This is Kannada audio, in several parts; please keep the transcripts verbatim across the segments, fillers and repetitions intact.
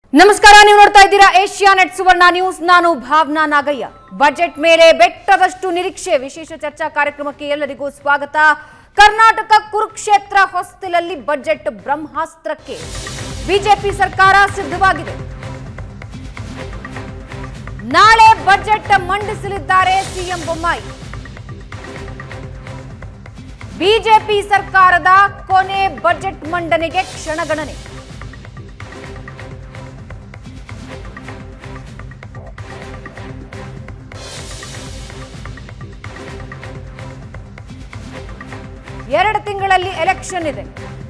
ನಮಸ್ಕಾರ, ನೀವು ನೋಡ್ತಾ ಇದ್ದೀರಾ ಏಷ್ಯಾನೆಟ್ ಸುವರ್ಣ ನ್ಯೂಸ್. ನಾನು ಭಾವನಾ ನಾಗಯ್ಯ. ಬಜೆಟ್ ಮೇಲೆ ಬೆಟ್ಟದಷ್ಟು ನಿರೀಕ್ಷೆ ವಿಶೇಷ ಚರ್ಚಾ ಕಾರ್ಯಕ್ರಮಕ್ಕೆ ಎಲ್ಲರಿಗೂ ಸ್ವಾಗತ. ಕರ್ನಾಟಕ ಕುರುಕ್ಷೇತ್ರ ಹೊಸ್ತಿಲಲ್ಲಿ ಬಜೆಟ್ ಬ್ರಹ್ಮಾಸ್ತ್ರಕ್ಕೆ ಬಿಜೆಪಿ ಸರ್ಕಾರ ಸಿದ್ಧವಾಗಿದೆ. ನಾಳೆ ಬಜೆಟ್ ಮಂಡಿಸಲಿದ್ದಾರೆ ಸಿಎಂ ಬೊಮ್ಮಾಯಿ. ಬಿಜೆಪಿ ಸರ್ಕಾರದ ಕೊನೆ ಬಜೆಟ್ ಮಂಡನೆಗೆ ಕ್ಷಣಗಣನೆ. ಎರಡು ತಿಂಗಳಲ್ಲಿ ಎಲೆಕ್ಷನ್ ಇದೆ.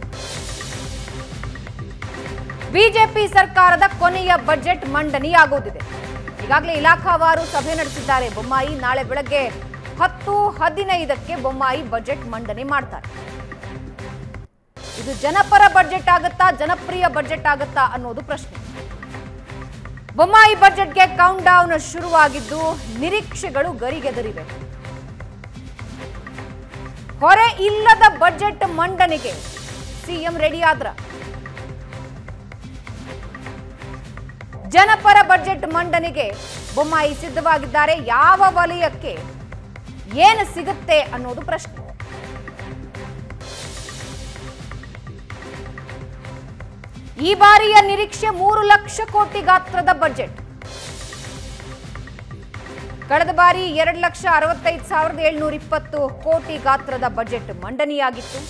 ಬಿಜೆಪಿ ಸರ್ಕಾರದ ಕೊನೆಯ ಬಜೆಟ್ ಮಂಡನೆಯಾಗುತ್ತಿದೆ. ಈಗಾಗಲೇ ಇಲಾಖಾವಾರು ಸಭೆ ನಡೆಸಿದ್ದಾರೆ ಬೊಮ್ಮಾಯಿ. ನಾಳೆ ಬೆಳಗ್ಗೆ ಹತ್ತು ಹದಿನೈದಕ್ಕೆ ಬೊಮ್ಮಾಯಿ ಬಜೆಟ್ ಮಂಡನೆ ಮಾಡ್ತಾರೆ. ಇದು ಜನಪರ ಬಜೆಟ್ ಆಗುತ್ತಾ, ಜನಪ್ರಿಯ ಬಜೆಟ್ ಆಗುತ್ತಾ ಅನ್ನೋದು ಪ್ರಶ್ನೆ. ಬೊಮ್ಮಾಯಿ ಬಜೆಟ್ಗೆ ಕೌಂಟ್ ಡೌನ್ ಶುರುವಾಗಿದ್ದು ನಿರೀಕ್ಷೆಗಳು ಗರಿಗೆದರಿವೆ. ಹೊರೆ ಇಲ್ಲದ ಬಜೆಟ್ ಮಂಡನೆಗೆ ಸಿಎಂ ರೆಡಿ ಆದ್ರ. ಜನಪರ ಬಜೆಟ್ ಮಂಡನೆಗೆ ಬೊಮ್ಮಾಯಿ ಸಿದ್ಧವಾಗಿದ್ದಾರೆ. ಯಾವ ವಲಯಕ್ಕೆ ಏನು ಸಿಗುತ್ತೆ ಅನ್ನೋದು ಪ್ರಶ್ನೆ. ಈ ಬಾರಿಯ ನಿರೀಕ್ಷೆ ಮೂರು ಲಕ್ಷ ಕೋಟಿ ಗಾತ್ರದ ಬಜೆಟ್. ಕಳೆದ ಬಾರಿ ಎರಡು ಲಕ್ಷ ಅರವತ್ತೈದು ಸಾವಿರದ ಏಳ್ನೂರ ಇಪ್ಪತ್ತು ಕೋಟಿ ಗಾತ್ರದ ಬಜೆಟ್ ಮಂಡನೆಯಾಗಿತ್ತು.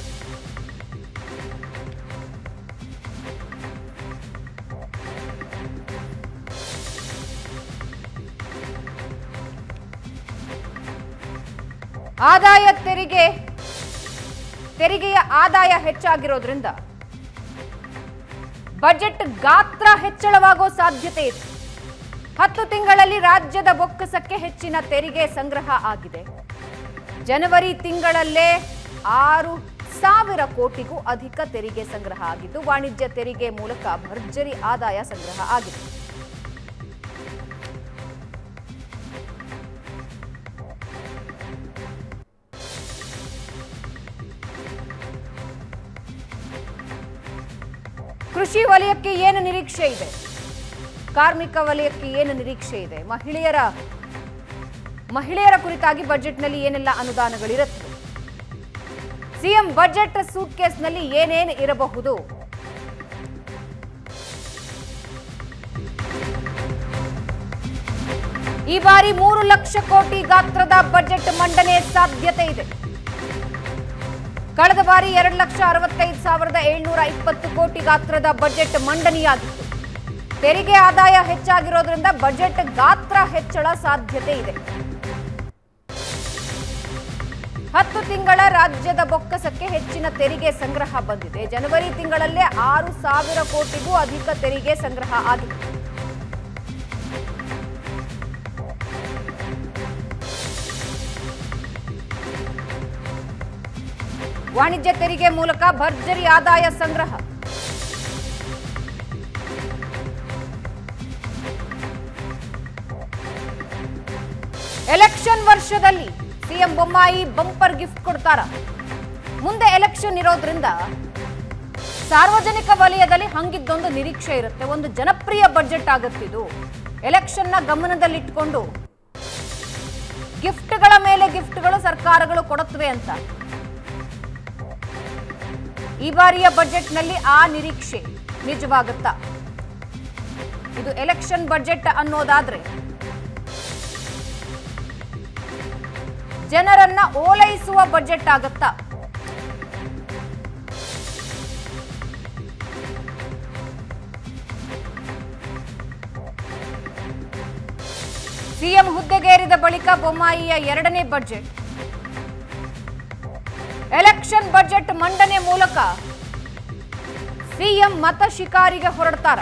ಆದಾಯ ತೆರಿಗೆ ತೆರಿಗೆಯ ಆದಾಯ ಹೆಚ್ಚಾಗಿರೋದ್ರಿಂದ ಬಜೆಟ್ ಗಾತ್ರ ಹೆಚ್ಚಳವಾಗೋ ಸಾಧ್ಯತೆ ಇದೆ. ಹತ್ತು ತಿಂಗಳಲ್ಲಿ ರಾಜ್ಯದ ಬೊಕ್ಕಸಕ್ಕೆ ಹೆಚ್ಚಿನ ತೆರಿಗೆ ಸಂಗ್ರಹ ಆಗಿದೆ. ಜನವರಿ ತಿಂಗಳಲ್ಲೇ ಆರು ಸಾವಿರ ಕೋಟಿಗೂ ಅಧಿಕ ತೆರಿಗೆ ಸಂಗ್ರಹ ಆಗಿದ್ದು ವಾಣಿಜ್ಯ ತೆರಿಗೆ ಮೂಲಕ ಭರ್ಜರಿ ಆದಾಯ ಸಂಗ್ರಹ ಆಗಿದೆ. ಕೃಷಿ ವಲಯಕ್ಕೆ ಏನು ನಿರೀಕ್ಷೆ ಇದೆ? ಕಾರ್ಮಿಕ ವಲಯಕ್ಕೆ ಏನು ನಿರೀಕ್ಷೆ ಇದೆ? ಮಹಿಳೆಯರ ಮಹಿಳೆಯರ ಕುರಿತಾಗಿ ಬಜೆಟ್ನಲ್ಲಿ ಏನೆಲ್ಲ ಅನುದಾನಗಳಿರುತ್ತೆ? ಸಿಎಂ ಬಜೆಟ್ ಸೂಟ್ಕೇಸ್ನಲ್ಲಿ ಏನೇನು ಇರಬಹುದು? ಈ ಬಾರಿ ಮೂರು ಲಕ್ಷ ಕೋಟಿ ಗಾತ್ರದ ಬಜೆಟ್ ಮಂಡನೆ ಸಾಧ್ಯತೆ ಇದೆ. ಕಳೆದ ಬಾರಿ ಎರಡು ಲಕ್ಷ ಅರವತ್ತೈದು ಸಾವಿರದ ಏಳ್ನೂರ ಇಪ್ಪತ್ತು ಕೋಟಿ ಗಾತ್ರದ ಬಜೆಟ್ ಮಂಡನೆಯಾಗಿತ್ತು. ತೆರಿಗೆ ಆದಾಯ ಹೆಚ್ಚಾಗಿರೋದ್ರಿಂದ ಬಜೆಟ್ ಗಾತ್ರ ಹೆಚ್ಚಳ ಸಾಧ್ಯತೆ ಇದೆ. ಹತ್ತು ತಿಂಗಳ ರಾಜ್ಯದ ಬೊಕ್ಕಸಕ್ಕೆ ಹೆಚ್ಚಿನ ತೆರಿಗೆ ಸಂಗ್ರಹ ಬಂದಿದೆ. ಜನವರಿ ತಿಂಗಳಲ್ಲೇ ಆರು ಸಾವಿರ ಕೋಟಿಗೂ ಅಧಿಕ ತೆರಿಗೆ ಸಂಗ್ರಹ ಆಗಿದೆ. ವಾಣಿಜ್ಯ ತೆರಿಗೆ ಮೂಲಕ ಭರ್ಜರಿ ಆದಾಯ ಸಂಗ್ರಹ. ಎಲೆಕ್ಷನ್ ವರ್ಷದಲ್ಲಿ ಸಿಎಂ ಬೊಮ್ಮಾಯಿ ಬಂಪರ್ ಗಿಫ್ಟ್ ಕೊಡ್ತಾರ. ಮುಂದೆ ಎಲೆಕ್ಷನ್ ಇರೋದ್ರಿಂದ ಸಾರ್ವಜನಿಕ ವಲಯದಲ್ಲಿ ಹಂಗಿದ್ದೊಂದು ನಿರೀಕ್ಷೆ ಇರುತ್ತೆ. ಒಂದು ಜನಪ್ರಿಯ ಬಜೆಟ್ ಆಗುತ್ತಿದ್ದು ಎಲೆಕ್ಷನ್ನ ಗಮನದಲ್ಲಿಟ್ಟುಕೊಂಡು ಗಿಫ್ಟ್ಗಳ ಮೇಲೆ ಗಿಫ್ಟ್ಗಳು ಸರ್ಕಾರಗಳು ಕೊಡುತ್ತವೆ ಅಂತ. ಈ ಬಾರಿಯ ಬಜೆಟ್ನಲ್ಲಿ ಆ ನಿರೀಕ್ಷೆ ನಿಜವಾಗುತ್ತಾ? ಇದು ಎಲೆಕ್ಷನ್ ಬಜೆಟ್ ಅನ್ನೋದಾದ್ರೆ ಜನರನ್ನ ಓಲೈಸುವ ಬಜೆಟ್ ಆಗುತ್ತಾ? ಸಿಎಂ ಹುದ್ದೆಗೇರಿದ ಬಳಿಕ ಬೊಮ್ಮಾಯಿಯ ಎರಡನೇ ಬಜೆಟ್. ಎಲೆಕ್ಷನ್ ಬಜೆಟ್ ಮಂಡನೆ ಮೂಲಕ ಸಿಎಂ ಮತ ಶಿಕಾರಿಗೆ ಹೊರಡ್ತಾರ.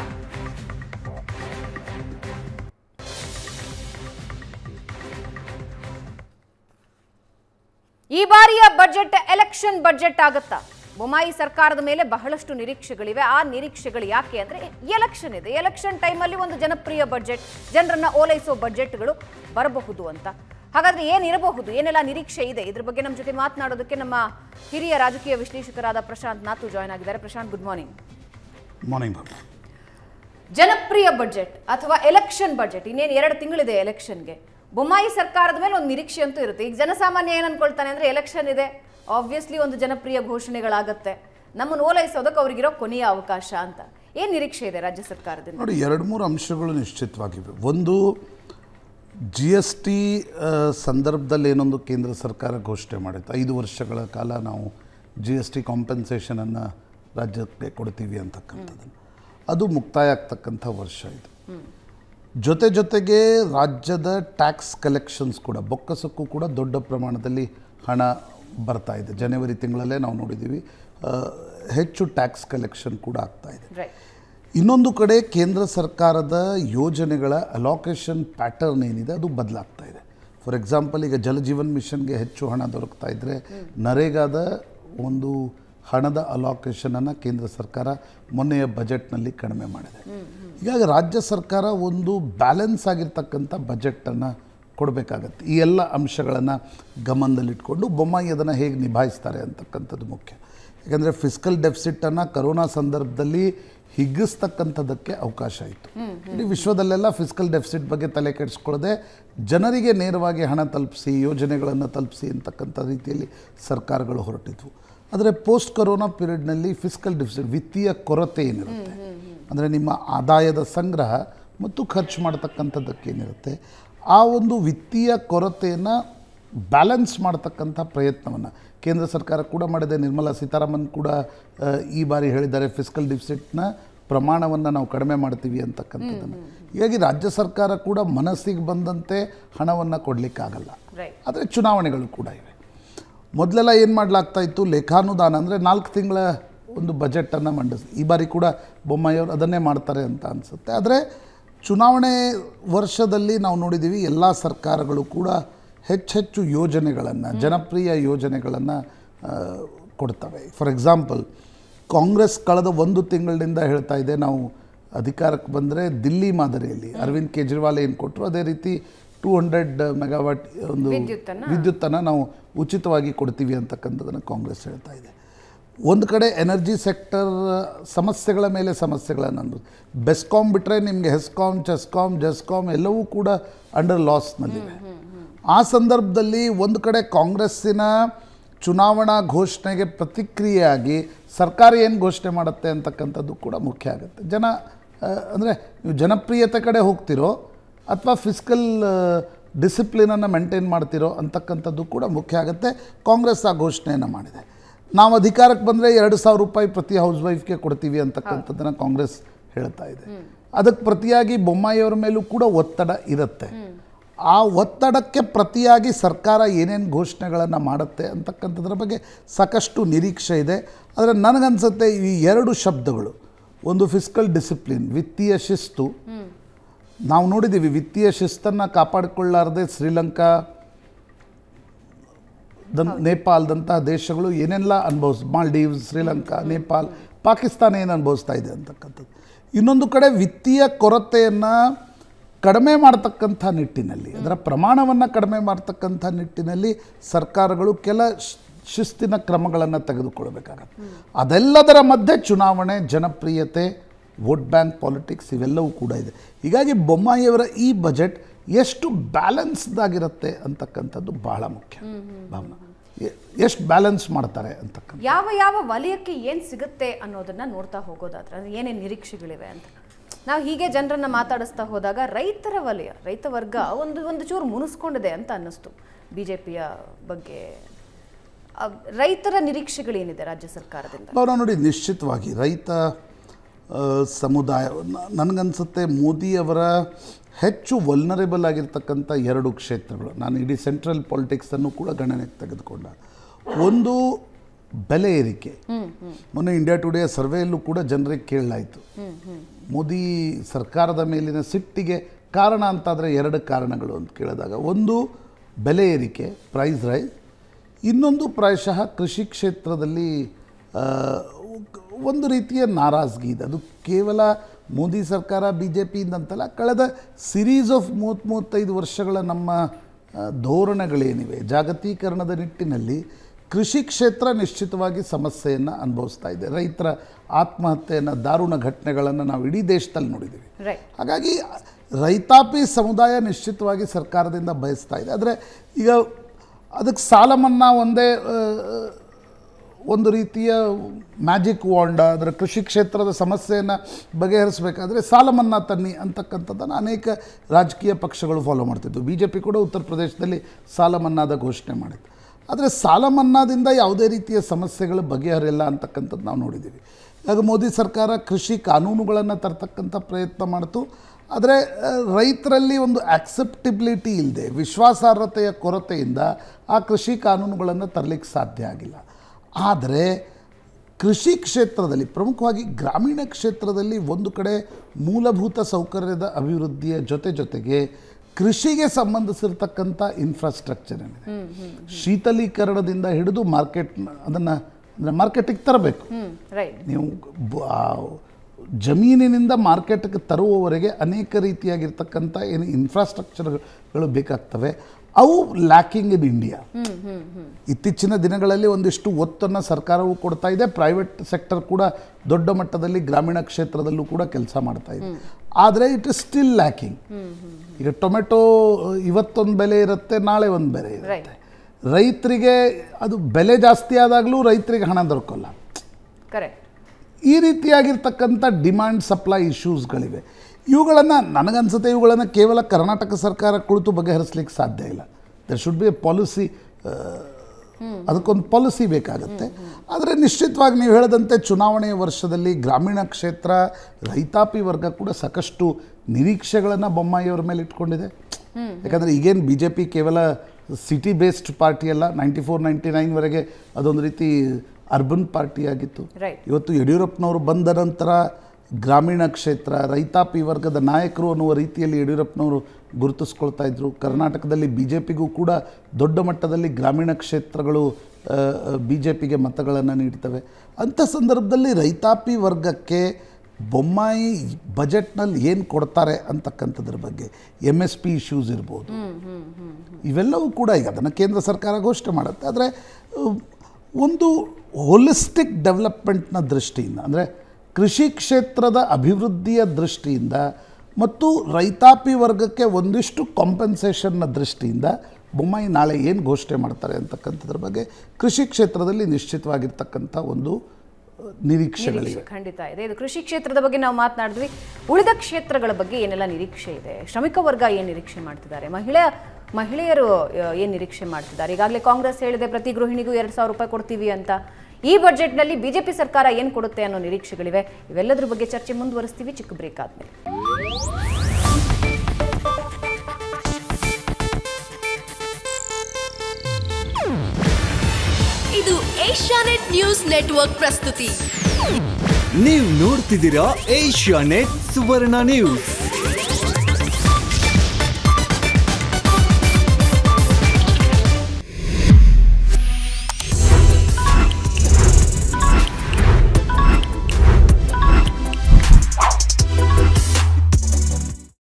ಈ ಬಾರಿಯ ಬಜೆಟ್ ಎಲೆಕ್ಷನ್ ಬಜೆಟ್ ಆಗುತ್ತಾ? ಬೊಮ್ಮಾಯಿ ಸರ್ಕಾರದ ಮೇಲೆ ಬಹಳಷ್ಟು ನಿರೀಕ್ಷೆಗಳಿವೆ. ಆ ನಿರೀಕ್ಷೆಗಳು ಯಾಕೆ ಅಂದ್ರೆ ಎಲೆಕ್ಷನ್ ಇದೆ. ಎಲೆಕ್ಷನ್ ಟೈಮಲ್ಲಿ ಒಂದು ಜನಪ್ರಿಯ ಬಜೆಟ್, ಜನರನ್ನ ಓಲೈಸೋ ಬಜೆಟ್ಗಳು ಬರಬಹುದು ಅಂತ. ಹಾಗಾದ್ರೆ ಏನಿರಬಹುದು, ಏನೆಲ್ಲ ನಿರೀಕ್ಷೆ ಇದೆ, ಇದ್ರ ಬಗ್ಗೆ ನಮ್ಮ ಜೊತೆ ಮಾತನಾಡೋದಕ್ಕೆ ನಮ್ಮ ಹಿರಿಯ ರಾಜಕೀಯ ವಿಶ್ಲೇಷಕರಾದ ಪ್ರಶಾಂತ್ ನಾತು ಜಾಯ್ನ್ ಆಗಿದ್ದಾರೆ. Prashanth, good morning. ಮಾರ್ನಿಂಗ್. ಜನಪ್ರಿಯ ಬಜೆಟ್ ಅಥವಾ ಎಲೆಕ್ಷನ್ ಬಜೆಟ್, ಇನ್ನೇನು ಎರಡು ತಿಂಗಳಿದೆ ಎಲೆಕ್ಷನ್ಗೆ. ಬೊಮ್ಮಾಯಿ ಸರ್ಕಾರದ ಮೇಲೆ ಒಂದು ನಿರೀಕ್ಷೆ ಅಂತೂ ಇರುತ್ತೆ. ಈಗ ಜನಸಾಮಾನ್ಯ ಏನು ಅನ್ಕೊಳ್ತಾನೆ ಅಂದರೆ ಎಲೆಕ್ಷನ್ ಇದೆ, ಆಬ್ವಿಯಸ್ಲಿ ಒಂದು ಜನಪ್ರಿಯ ಘೋಷಣೆಗಳಾಗತ್ತೆ, ನಮ್ಮನ್ನು ಓಲೈಸೋದಕ್ಕೆ ಅವ್ರಿಗಿರೋ ಕೊನೆಯ ಅವಕಾಶ ಅಂತ. ಏನು ನಿರೀಕ್ಷೆ ಇದೆ ರಾಜ್ಯ ಸರ್ಕಾರದಿಂದ? ನೋಡಿ, ಎರಡು ಮೂರು ಅಂಶಗಳು ನಿಶ್ಚಿತವಾಗಿವೆ. ಒಂದು, ಜಿ ಎಸ್ ಟಿ ಸಂದರ್ಭದಲ್ಲಿ ಏನೊಂದು ಕೇಂದ್ರ ಸರ್ಕಾರ ಘೋಷಣೆ ಮಾಡಿತ್ತು, ಐದು ವರ್ಷಗಳ ಕಾಲ ನಾವು ಜಿ ಎಸ್ ಟಿ ಕಾಂಪೆನ್ಸೇಷನನ್ನು ರಾಜ್ಯಕ್ಕೆ ಕೊಡ್ತೀವಿ ಅಂತಕ್ಕಂಥದ್ದನ್ನು. ಅದು ಮುಕ್ತಾಯ ಆಗ್ತಕ್ಕಂಥ ವರ್ಷ ಇದು. ಜೊತೆ ಜೊತೆಗೆ ರಾಜ್ಯದ ಟ್ಯಾಕ್ಸ್ ಕಲೆಕ್ಷನ್ಸ್ ಕೂಡ, ಬೊಕ್ಕಸಕ್ಕೂ ಕೂಡ ದೊಡ್ಡ ಪ್ರಮಾಣದಲ್ಲಿ ಹಣ ಬರ್ತಾ ಇದೆ. ಜನವರಿ ತಿಂಗಳಲ್ಲೇ ನಾವು ನೋಡಿದ್ದೀವಿ ಹೆಚ್ಚು ಟ್ಯಾಕ್ಸ್ ಕಲೆಕ್ಷನ್ ಕೂಡ ಆಗ್ತಾ ಇದೆ. ಇನ್ನೊಂದು ಕಡೆ ಕೇಂದ್ರ ಸರ್ಕಾರದ ಯೋಜನೆಗಳ ಅಲೋಕೇಶನ್ ಪ್ಯಾಟರ್ನ್ ಏನಿದೆ ಅದು ಬದಲಾಗ್ತಾ ಇದೆ. ಫಾರ್ ಎಕ್ಸಾಂಪಲ್, ಈಗ ಜಲಜೀವನ್ ಮಿಷನ್ಗೆ ಹೆಚ್ಚು ಹಣ ದೊರಕ್ತಾ ಇದ್ದರೆ ನರೇಗಾದ ಒಂದು ಹಣದ ಅಲೋಕೇಶನನ್ನು ಕೇಂದ್ರ ಸರ್ಕಾರ ಮೊನ್ನೆಯ ಬಜೆಟ್ನಲ್ಲಿ ಕಡಿಮೆ ಮಾಡಿದೆ. ಹೀಗಾಗಿ ರಾಜ್ಯ ಸರ್ಕಾರ ಒಂದು ಬ್ಯಾಲೆನ್ಸ್ ಆಗಿರ್ತಕ್ಕಂಥ ಬಜೆಟನ್ನು ಕೊಡಬೇಕಾಗತ್ತೆ. ಈ ಎಲ್ಲ ಅಂಶಗಳನ್ನು ಗಮನದಲ್ಲಿಟ್ಕೊಂಡು ಬೊಮ್ಮಾಯಿ ಅದನ್ನು ಹೇಗೆ ನಿಭಾಯಿಸ್ತಾರೆ ಅಂತಕ್ಕಂಥದ್ದು ಮುಖ್ಯ. ಯಾಕಂದರೆ ಫಿಸ್ಕಲ್ ಡೆಫಿಸಿಟನ್ನು ಕರೋನಾ ಸಂದರ್ಭದಲ್ಲಿ ಹಿಗ್ಗಿಸ್ತಕ್ಕಂಥದ್ದಕ್ಕೆ ಅವಕಾಶ ಇತ್ತು. ಇಡೀ ವಿಶ್ವದಲ್ಲೆಲ್ಲ ಫಿಸ್ಕಲ್ ಡೆಫಿಸಿಟ್ ಬಗ್ಗೆ ತಲೆ ಕೆಡಿಸ್ಕೊಳ್ಳದೆ ಜನರಿಗೆ ನೇರವಾಗಿ ಹಣ ತಲುಪಿಸಿ, ಯೋಜನೆಗಳನ್ನು ತಲುಪಿಸಿ ಅಂತಕ್ಕಂಥ ರೀತಿಯಲ್ಲಿ ಸರ್ಕಾರಗಳು ಹೊರಟಿದ್ವು. ಆದರೆ ಪೋಸ್ಟ್ ಕೊರೋನಾ ಪೀರಿಯಡ್ನಲ್ಲಿ ಫಿಸ್ಕಲ್ ಡೆಫಿಸಿಟ್, ವಿತ್ತೀಯ ಕೊರತೆ ಏನಿರುತ್ತೆ, ಅಂದರೆ ನಿಮ್ಮ ಆದಾಯದ ಸಂಗ್ರಹ ಮತ್ತು ಖರ್ಚು ಮಾಡ್ತಕ್ಕಂಥದ್ದಕ್ಕೇನಿರುತ್ತೆ, ಆ ಒಂದು ವಿತ್ತೀಯ ಕೊರತೆಯನ್ನು ಬ್ಯಾಲೆನ್ಸ್ ಮಾಡ್ತಕ್ಕಂಥ ಪ್ರಯತ್ನವನ್ನು ಕೇಂದ್ರ ಸರ್ಕಾರ ಕೂಡ ಮಾಡಿದೆ. ನಿರ್ಮಲಾ ಸೀತಾರಾಮನ್ ಕೂಡ ಈ ಬಾರಿ ಹೇಳಿದ್ದಾರೆ, ಫಿಸ್ಕಲ್ ಡೆಫಿಸಿಟ್ನ ಪ್ರಮಾಣವನ್ನು ನಾವು ಕಡಿಮೆ ಮಾಡ್ತೀವಿ ಅಂತಕ್ಕಂಥದ್ದನ್ನು. ಹೀಗಾಗಿ ರಾಜ್ಯ ಸರ್ಕಾರ ಕೂಡ ಮನಸ್ಸಿಗೆ ಬಂದಂತೆ ಹಣವನ್ನು ಕೊಡಲಿಕ್ಕಾಗಲ್ಲ. ಆದರೆ ಚುನಾವಣೆಗಳು ಕೂಡ ಇವೆ. ಮೊದಲೆಲ್ಲ ಏನು ಮಾಡಲಾಗ್ತಾ ಇತ್ತು, ಲೇಖಾನುದಾನ ಅಂದರೆ ನಾಲ್ಕು ತಿಂಗಳ ಒಂದು ಬಜೆಟನ್ನು ಮಂಡಿಸಿ, ಈ ಬಾರಿ ಕೂಡ ಬೊಮ್ಮಾಯಿಯವರು ಅದನ್ನೇ ಮಾಡ್ತಾರೆ ಅಂತ ಅನಿಸುತ್ತೆ. ಆದರೆ ಚುನಾವಣೆ ವರ್ಷದಲ್ಲಿ ನಾವು ನೋಡಿದ್ದೀವಿ ಎಲ್ಲ ಸರ್ಕಾರಗಳು ಕೂಡ ಹೆಚ್ಚೆಚ್ಚು ಯೋಜನೆಗಳನ್ನು, ಜನಪ್ರಿಯ ಯೋಜನೆಗಳನ್ನು ಕೊಡ್ತವೆ. ಫಾರ್ ಎಕ್ಸಾಂಪಲ್, ಕಾಂಗ್ರೆಸ್ ಕಳೆದ ಒಂದು ತಿಂಗಳಿನಿಂದ ಹೇಳ್ತಾ ಇದೆ, ನಾವು ಅಧಿಕಾರಕ್ಕೆ ಬಂದರೆ ದಿಲ್ಲಿ ಮಾದರಿಯಲ್ಲಿ ಅರವಿಂದ್ ಕೇಜ್ರಿವಾಲ್ ಏನು ಕೊಟ್ಟರು ಅದೇ ರೀತಿ ಟೂ ಹಂಡ್ರೆಡ್ ಮೆಗಾವಾಟ್ ಒಂದು ವಿದ್ಯುತ್ತನ್ನು ನಾವು ಉಚಿತವಾಗಿ ಕೊಡ್ತೀವಿ ಅಂತಕ್ಕಂಥದ್ದನ್ನು ಕಾಂಗ್ರೆಸ್ ಹೇಳ್ತಾ ಇದೆ. ಒಂದು ಕಡೆ ಎನರ್ಜಿ ಸೆಕ್ಟರ್ ಸಮಸ್ಯೆಗಳ ಮೇಲೆ ಸಮಸ್ಯೆಗಳನ್ನು ಅನ್ಬೋದು. ಬೆಸ್ಕಾಮ್ ಬಿಟ್ಟರೆ ನಿಮಗೆ ಹೆಸ್ಕಾಮ್, ಚೆಸ್ಕಾಮ್, ಜೆಸ್ಕಾಮ್ ಎಲ್ಲವೂ ಕೂಡ ಅಂಡರ್ ಲಾಸ್ನಲ್ಲಿವೆ. ಆ ಸಂದರ್ಭದಲ್ಲಿ ಒಂದು ಕಡೆ ಕಾಂಗ್ರೆಸ್ಸಿನ ಚುನಾವಣಾ ಘೋಷಣೆಗೆ ಪ್ರತಿಕ್ರಿಯೆಯಾಗಿ ಸರ್ಕಾರ ಏನು ಘೋಷಣೆ ಮಾಡುತ್ತೆ ಅಂತಕ್ಕಂಥದ್ದು ಕೂಡ ಮುಖ್ಯ ಆಗುತ್ತೆ. ಜನ ಅಂದರೆ ನೀವು ಜನಪ್ರಿಯತೆ ಕಡೆ ಹೋಗ್ತಿರೋ ಅಥವಾ ಫಿಸ್ಕಲ್ ಡಿಸಿಪ್ಲಿನನ್ನು ಮೇಂಟೈನ್ ಮಾಡ್ತಿರೋ ಅಂತಕ್ಕಂಥದ್ದು ಕೂಡ ಮುಖ್ಯ ಆಗುತ್ತೆ. ಕಾಂಗ್ರೆಸ್ ಆ ಘೋಷಣೆಯನ್ನು ಮಾಡಿದೆ. ನಾವು ಅಧಿಕಾರಕ್ಕೆ ಬಂದರೆ ಎರಡು ಸಾವಿರ ರೂಪಾಯಿ ಪ್ರತಿ ಹೌಸ್ ವೈಫ್ಗೆ ಕೊಡ್ತೀವಿ ಅಂತಕ್ಕಂಥದ್ದನ್ನು ಕಾಂಗ್ರೆಸ್ ಹೇಳ್ತಾ ಇದೆ. ಅದಕ್ಕೆ ಪ್ರತಿಯಾಗಿ ಬೊಮ್ಮಾಯಿಯವರ ಮೇಲೂ ಕೂಡ ಒತ್ತಡ ಇರುತ್ತೆ. ಆ ಒತ್ತಡಕ್ಕೆ ಪ್ರತಿಯಾಗಿ ಸರ್ಕಾರ ಏನೇನು ಘೋಷಣೆಗಳನ್ನು ಮಾಡುತ್ತೆ ಅಂತಕ್ಕಂಥದ್ರ ಬಗ್ಗೆ ಸಾಕಷ್ಟು ನಿರೀಕ್ಷೆ ಇದೆ. ಆದರೆ ನನಗನ್ಸುತ್ತೆ ಈ ಎರಡು ಶಬ್ದಗಳು, ಒಂದು ಫಿಸ್ಕಲ್ ಡಿಸಿಪ್ಲಿನ್, ವಿತ್ತೀಯ ಶಿಸ್ತು, ನಾವು ನೋಡಿದ್ದೀವಿ ವಿತ್ತೀಯ ಶಿಸ್ತನ್ನು ಕಾಪಾಡಿಕೊಳ್ಳಾರದೆ ಶ್ರೀಲಂಕಾ ದನ್ ನೇಪಾಳದಂತಹ ದೇಶಗಳು ಏನೆಲ್ಲ ಅನುಭವಿಸ್, ಮಾಲ್ಡೀವ್ಸ್, ಶ್ರೀಲಂಕಾ, ನೇಪಾಳ, ಪಾಕಿಸ್ತಾನ ಏನು ಅನುಭವಿಸ್ತಾ ಇದೆ ಅಂತಕ್ಕಂಥದ್ದು. ಇನ್ನೊಂದು ಕಡೆ ವಿತ್ತೀಯ ಕೊರತೆಯನ್ನು ಕಡಿಮೆ ಮಾಡ್ತಕ್ಕಂಥ ನಿಟ್ಟಿನಲ್ಲಿ, ಅದರ ಪ್ರಮಾಣವನ್ನು ಕಡಿಮೆ ಮಾಡ್ತಕ್ಕಂಥ ನಿಟ್ಟಿನಲ್ಲಿ ಸರ್ಕಾರಗಳು ಕೆಲ ಶಿಸ್ತಿನ ಕ್ರಮಗಳನ್ನು ತೆಗೆದುಕೊಳ್ಬೇಕಾಗತ್ತೆ. ಅದೆಲ್ಲದರ ಮಧ್ಯೆ ಚುನಾವಣೆ, ಜನಪ್ರಿಯತೆ, ವೋಟ್ ಬ್ಯಾಂಕ್ ಪಾಲಿಟಿಕ್ಸ್ ಇವೆಲ್ಲವೂ ಕೂಡ ಇದೆ. ಹೀಗಾಗಿ ಬೊಮ್ಮಾಯಿಯವರ ಈ ಬಜೆಟ್ ಎಷ್ಟು ಬ್ಯಾಲೆನ್ಸ್ಡ್ ಆಗಿರುತ್ತೆ ಅಂತಕ್ಕಂಥದ್ದು ಬಹಳ ಮುಖ್ಯ. ಭಾವನಾ, ಎಷ್ಟು ಬ್ಯಾಲೆನ್ಸ್ ಮಾಡ್ತಾರೆ ಅಂತಕ್ಕಂಥ, ಯಾವ ಯಾವ ವಲಯಕ್ಕೆ ಏನು ಸಿಗುತ್ತೆ ಅನ್ನೋದನ್ನು ನೋಡ್ತಾ ಹೋಗೋದಾದ್ರೆ ಅಂದರೆ ಏನೇನು ನಿರೀಕ್ಷೆಗಳಿವೆ ಅಂತ ನಾವು ಹೀಗೆ ಜನರನ್ನು ಮಾತಾಡಿಸ್ತಾ ಹೋದಾಗ ರೈತರ ವಲಯ, ರೈತ ವರ್ಗ ಒಂದು ಒಂದು ಚೂರು ಮುನಿಸ್ಕೊಂಡಿದೆ ಅಂತ ಅನ್ನಿಸ್ತು ಬಿ ಜೆ ಪಿಯ ಬಗ್ಗೆ. ರೈತರ ನಿರೀಕ್ಷೆಗಳೇನಿದೆ ರಾಜ್ಯ ಸರ್ಕಾರದಿಂದ? ನಾವು ನೋಡಿ, ನಿಶ್ಚಿತವಾಗಿ ರೈತ ಸಮುದಾಯ, ನನಗನ್ಸುತ್ತೆ ಮೋದಿಯವರ ಹೆಚ್ಚು ವಲ್ನರೇಬಲ್ ಆಗಿರ್ತಕ್ಕಂಥ ಎರಡು ಕ್ಷೇತ್ರಗಳು, ನಾನು ಇಡೀ ಸೆಂಟ್ರಲ್ ಪಾಲಿಟಿಕ್ಸನ್ನು ಕೂಡ ಗಣನೆಗೆ ತೆಗೆದುಕೊಂಡ. ಒಂದು ಬೆಲೆ ಏರಿಕೆ. ಮೊನ್ನೆ ಇಂಡಿಯಾ ಟುಡೇ ಸರ್ವೆಯಲ್ಲೂ ಕೂಡ ಜನರಿಗೆ ಕೇಳಲಾಯಿತು, ಮೋದಿ ಸರ್ಕಾರದ ಮೇಲಿನ ಸಿಟ್ಟಿಗೆ ಕಾರಣ ಅಂತಾದರೆ ಎರಡು ಕಾರಣಗಳು ಅಂತ ಕೇಳಿದಾಗ, ಒಂದು ಬೆಲೆ ಏರಿಕೆ, ಪ್ರೈಸ್ ರೈಸ್, ಇನ್ನೊಂದು ಪ್ರಾಯಶಃ ಕೃಷಿ ಕ್ಷೇತ್ರದಲ್ಲಿ ಒಂದು ರೀತಿಯ ನಾರಾಜಗಿ ಇದೆ. ಅದು ಕೇವಲ ಮೋದಿ ಸರ್ಕಾರ, ಬಿ ಜೆ ಪಿಯಿಂದಂತಲ್ಲ, ಕಳೆದ ಸಿರೀಸ್ ಆಫ್ ಮೂವತ್ತು ಮೂವತ್ತೈದು ವರ್ಷಗಳ ನಮ್ಮ ಧೋರಣೆಗಳೇನಿವೆ ಜಾಗತೀಕರಣದ ನಿಟ್ಟಿನಲ್ಲಿ ಕೃಷಿ ಕ್ಷೇತ್ರ ನಿಶ್ಚಿತವಾಗಿ ಸಮಸ್ಯೆಯನ್ನು ಅನುಭವಿಸ್ತಾ ಇದೆ. ರೈತರ ಆತ್ಮಹತ್ಯೆಯನ್ನು, ದಾರುಣ ಘಟನೆಗಳನ್ನು ನಾವು ಇಡೀ ದೇಶದಲ್ಲಿ ನೋಡಿದ್ದೀವಿ. ಹಾಗಾಗಿ ರೈತಾಪಿ ಸಮುದಾಯ ನಿಶ್ಚಿತವಾಗಿ ಸರ್ಕಾರದಿಂದ ಬಯಸ್ತಾ ಇದೆ. ಆದರೆ ಈಗ ಅದಕ್ಕೆ ಸಾಲ ಮನ್ನಾ ಒಂದೇ ಒಂದು ರೀತಿಯ ಮ್ಯಾಜಿಕ್ ವಾಂಡ, ಅದರ ಕೃಷಿ ಕ್ಷೇತ್ರದ ಸಮಸ್ಯೆಯನ್ನು ಬಗೆಹರಿಸಬೇಕಾದ್ರೆ ಸಾಲ ಮನ್ನಾ ತನ್ನಿ ಅಂತಕ್ಕಂಥದ್ದನ್ನು ಅನೇಕ ರಾಜಕೀಯ ಪಕ್ಷಗಳು ಫಾಲೋ ಮಾಡ್ತಿದ್ವು. ಬಿ ಜೆ ಪಿ ಕೂಡ ಉತ್ತರ ಪ್ರದೇಶದಲ್ಲಿ ಸಾಲ ಮನ್ನಾದ ಘೋಷಣೆ ಮಾಡಿತ್ತು. ಆದರೆ ಸಾಲ ಮನ್ನಾದಿಂದ ಯಾವುದೇ ರೀತಿಯ ಸಮಸ್ಯೆಗಳು ಬಗೆಹರಿಲ್ಲ ಅಂತಕ್ಕಂಥದ್ದು ನಾವು ನೋಡಿದ್ದೀವಿ. ಈಗ ಮೋದಿ ಸರ್ಕಾರ ಕೃಷಿ ಕಾನೂನುಗಳನ್ನು ತರ್ತಕ್ಕಂಥ ಪ್ರಯತ್ನ ಮಾಡ್ತು. ಆದರೆ ರೈತರಲ್ಲಿ ಒಂದು ಆಕ್ಸೆಪ್ಟಿಬಿಲಿಟಿ ಇಲ್ಲದೆ, ವಿಶ್ವಾಸಾರ್ಹತೆಯ ಕೊರತೆಯಿಂದ ಆ ಕೃಷಿ ಕಾನೂನುಗಳನ್ನು ತರಲಿಕ್ಕೆ ಸಾಧ್ಯ ಆಗಿಲ್ಲ. ಆದರೆ ಕೃಷಿ ಕ್ಷೇತ್ರದಲ್ಲಿ, ಪ್ರಮುಖವಾಗಿ ಗ್ರಾಮೀಣ ಕ್ಷೇತ್ರದಲ್ಲಿ ಒಂದು ಕಡೆ ಮೂಲಭೂತ ಸೌಕರ್ಯದ ಅಭಿವೃದ್ಧಿಯ ಜೊತೆ ಜೊತೆಗೆ ಕೃಷಿಗೆ ಸಂಬಂಧಿಸಿರ್ತಕ್ಕಂಥ ಇನ್ಫ್ರಾಸ್ಟ್ರಕ್ಚರ್ ಏನಿದೆ, ಶೀತಲೀಕರಣದಿಂದ ಹಿಡಿದು ಮಾರ್ಕೆಟ್ ಅದನ್ನು ಅಂದರೆ ಮಾರ್ಕೆಟಿಗೆ ತರಬೇಕು. ನೀವು ಜಮೀನಿನಿಂದ ಮಾರ್ಕೆಟ್ಗೆ ತರುವವರೆಗೆ ಅನೇಕ ರೀತಿಯಾಗಿರ್ತಕ್ಕಂಥ ಏನು ಇನ್ಫ್ರಾಸ್ಟ್ರಕ್ಚರ್ಗಳು ಬೇಕಾಗ್ತವೆ, ಅವು ಲ್ಯಾಕಿಂಗ್ ಇನ್ ಇಂಡಿಯಾ. ಇತ್ತೀಚಿನ ದಿನಗಳಲ್ಲಿ ಒಂದಿಷ್ಟು ಒತ್ತನ್ನು ಸರ್ಕಾರವು ಕೊಡ್ತಾ ಇದೆ. ಪ್ರೈವೇಟ್ ಸೆಕ್ಟರ್ ಕೂಡ ದೊಡ್ಡ ಮಟ್ಟದಲ್ಲಿ ಗ್ರಾಮೀಣ ಕ್ಷೇತ್ರದಲ್ಲೂ ಕೂಡ ಕೆಲಸ ಮಾಡ್ತಾ ಇದೆ. ಆದರೆ ಇಟ್ ಇಸ್ ಸ್ಟಿಲ್ ಲ್ಯಾಕಿಂಗ್. ಈಗ ಟೊಮೆಟೊ ಇವತ್ತೊಂದು ಬೆಲೆ ಇರುತ್ತೆ, ನಾಳೆ ಒಂದು ಬೆಲೆ ಇರುತ್ತೆ. ರೈತರಿಗೆ ಅದು ಬೆಲೆ ಜಾಸ್ತಿ ಆದಾಗಲೂ ರೈತರಿಗೆ ಹಣ ದೊರಕಲ್ಲ. ಈ ರೀತಿಯಾಗಿರ್ತಕ್ಕಂಥ ಡಿಮ್ಯಾಂಡ್ ಸಪ್ಲೈ ಇಶ್ಯೂಸ್ಗಳಿವೆ. ಇವುಗಳನ್ನು ನನಗನ್ಸುತ್ತೆ ಇವುಗಳನ್ನು ಕೇವಲ ಕರ್ನಾಟಕ ಸರ್ಕಾರ ಕುಳಿತು ಬಗೆಹರಿಸಲಿಕ್ಕೆ ಸಾಧ್ಯ ಇಲ್ಲ. There should be a policy, ಅದಕ್ಕೊಂದು ಪಾಲಿಸಿ ಬೇಕಾಗುತ್ತೆ. ಆದರೆ ನಿಶ್ಚಿತವಾಗಿ ನೀವು ಹೇಳಿದಂತೆ ಚುನಾವಣೆಯ ವರ್ಷದಲ್ಲಿ ಗ್ರಾಮೀಣ ಕ್ಷೇತ್ರ, ರೈತಾಪಿ ವರ್ಗ ಕೂಡ ಸಾಕಷ್ಟು ನಿರೀಕ್ಷೆಗಳನ್ನು ಬೊಮ್ಮಾಯಿಯವರ ಮೇಲೆ ಇಟ್ಕೊಂಡಿದೆ. ಯಾಕಂದರೆ ಈಗೇನು ಬಿ ಜೆ ಪಿ ಕೇವಲ ಸಿಟಿ ಬೇಸ್ಡ್ ಪಾರ್ಟಿ ಅಲ್ಲ, ನೈಂಟಿ ಫೋರ್ ನೈಂಟಿ ನೈನ್ವರೆಗೆ ಅದೊಂದು ರೀತಿ ಅರ್ಬನ್ ಪಾರ್ಟಿಯಾಗಿತ್ತು. ಇವತ್ತು ಯಡಿಯೂರಪ್ಪನವರು ಬಂದ ನಂತರ ಗ್ರಾಮೀಣ ಕ್ಷೇತ್ರ, ರೈತಾಪಿ ವರ್ಗದ ನಾಯಕರು ಅನ್ನುವ ರೀತಿಯಲ್ಲಿ ಯಡಿಯೂರಪ್ಪನವರು ಗುರುತಿಸ್ಕೊಳ್ತಾ ಇದ್ದರು. ಕರ್ನಾಟಕದಲ್ಲಿ ಬಿ ಜೆ ಪಿಗೂ ಕೂಡ ದೊಡ್ಡ ಮಟ್ಟದಲ್ಲಿ ಗ್ರಾಮೀಣ ಕ್ಷೇತ್ರಗಳು ಬಿ ಜೆ ಪಿಗೆ ಮತಗಳನ್ನು ನೀಡ್ತವೆ. ಅಂಥ ಸಂದರ್ಭದಲ್ಲಿ ರೈತಾಪಿ ವರ್ಗಕ್ಕೆ ಬೊಮ್ಮಾಯಿ ಬಜೆಟ್ನಲ್ಲಿ ಏನು ಕೊಡ್ತಾರೆ ಅಂತಕ್ಕಂಥದ್ರ ಬಗ್ಗೆ, ಎಮ್ ಎಸ್ ಪಿ ಇಶ್ಯೂಸ್ ಇರ್ಬೋದು, ಇವೆಲ್ಲವೂ ಕೂಡ ಈಗ ಅದನ್ನು ಕೇಂದ್ರ ಸರ್ಕಾರ ಘೋಷಣೆ ಮಾಡುತ್ತೆ. ಆದರೆ ಒಂದು ಹೋಲಿಸ್ಟಿಕ್ ಡೆವಲಪ್ಮೆಂಟ್ನ ದೃಷ್ಟಿಯಿಂದ, ಅಂದರೆ ಕೃಷಿ ಕ್ಷೇತ್ರದ ಅಭಿವೃದ್ಧಿಯ ದೃಷ್ಟಿಯಿಂದ ಮತ್ತು ರೈತಾಪಿ ವರ್ಗಕ್ಕೆ ಒಂದಿಷ್ಟು ಕಾಂಪೆನ್ಸೇಷನ್ನ ದೃಷ್ಟಿಯಿಂದ ಬೊಮ್ಮಾಯಿ ನಾಳೆ ಏನು ಘೋಷಣೆ ಮಾಡ್ತಾರೆ ಅಂತಕ್ಕಂಥದ್ರ ಬಗ್ಗೆ ಕೃಷಿ ಕ್ಷೇತ್ರದಲ್ಲಿ ನಿಶ್ಚಿತವಾಗಿರ್ತಕ್ಕಂಥ ಒಂದು ನಿರೀಕ್ಷೆಗಳಿವೆ. ಖಂಡಿತ ಇದೆ. ಇದು ಕೃಷಿ ಕ್ಷೇತ್ರದ ಬಗ್ಗೆ ನಾವು ಮಾತನಾಡಿದ್ವಿ. ಉಳಿದ ಕ್ಷೇತ್ರಗಳ ಬಗ್ಗೆ ಏನೆಲ್ಲ ನಿರೀಕ್ಷೆ ಇದೆ? ಶ್ರಮಿಕ ವರ್ಗ ಏನು ನಿರೀಕ್ಷೆ ಮಾಡ್ತಿದ್ದಾರೆ? ಮಹಿಳೆ ಮಹಿಳೆಯರು ಏನು ನಿರೀಕ್ಷೆ ಮಾಡ್ತಿದ್ದಾರೆ? ಈಗಾಗಲೇ ಕಾಂಗ್ರೆಸ್ ಹೇಳಿದೆ ಪ್ರತಿ ಗೃಹಿಣಿಗೂ ಎರಡು ಸಾವಿರ ರೂಪಾಯಿ ಕೊಡ್ತೀವಿ ಅಂತ. ಈ ಬಜೆಟ್ನಲ್ಲಿ ಬಿಜೆಪಿ ಸರ್ಕಾರ ಏನು ಕೊಡುತ್ತೆ ಅನ್ನೋ ನಿರೀಕ್ಷೆಗಳಿವೆ. ಇವೆಲ್ಲದರ ಬಗ್ಗೆ ಚರ್ಚೆ ಮುಂದುವರಿಸ್ತೀವಿ ಚಿಕ್ಕ ಬ್ರೇಕ್ ಆದ್ಮೇಲೆ. ಇದು ಏಷ್ಯಾನೆಟ್ ನ್ಯೂಸ್ ನೆಟ್ವರ್ಕ್ ಪ್ರಸ್ತುತಿ. ನೀವು ನೋಡ್ತಿದ್ದೀರಾ ಏಷ್ಯಾನೆಟ್ ಸುವರ್ಣ ನ್ಯೂಸ್.